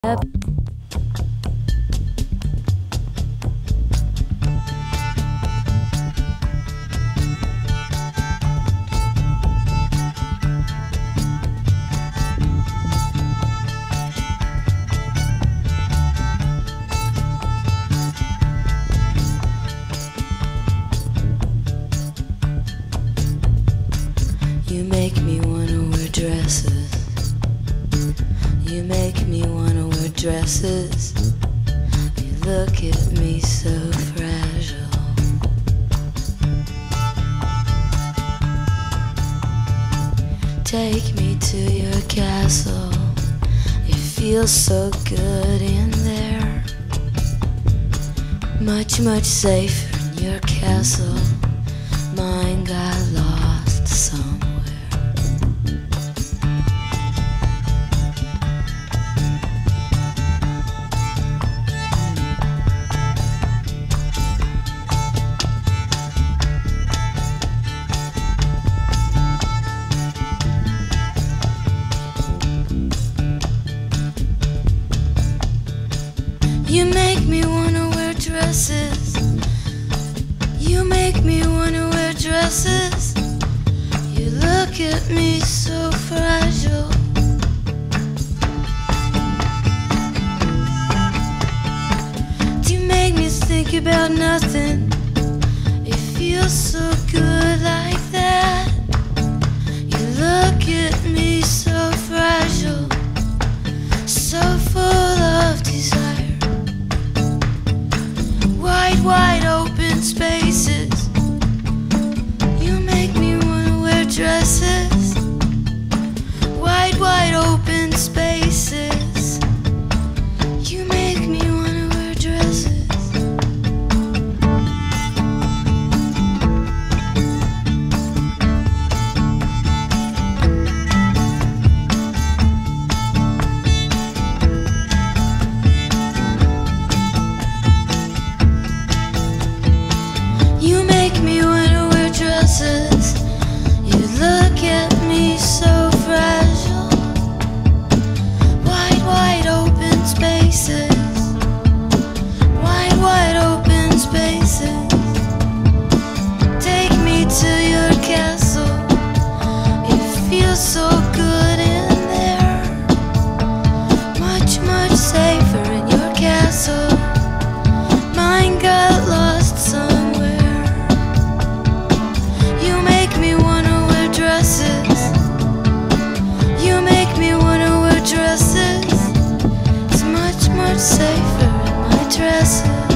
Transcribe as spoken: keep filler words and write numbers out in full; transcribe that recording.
You make me wanna wear dresses. You make me wanna wear dresses. You look at me so fragile. Take me to your castle. It feels so good in there. Much, much safer in your castle. Mine got lost somewhere. You make me wanna wear dresses. You make me wanna wear dresses. You look at me so fragile. You make me think about nothing. It feels so good like that. You look at me so fragile, so full of desire. Wide, wide open spaces. You make me wanna wear dresses. Wide, wide open spaces. You make me wanna wear dresses. You make me wanna wear dresses. You look at me so fragile. Wide, wide open spaces. Wide, wide open spaces. Take me to your castle. It feels so good in there. Much, much safer in your castle. Mine got lost somewhere. You make me wanna wear dresses. You make me wanna wear dresses. It's much, much safer in my dresses.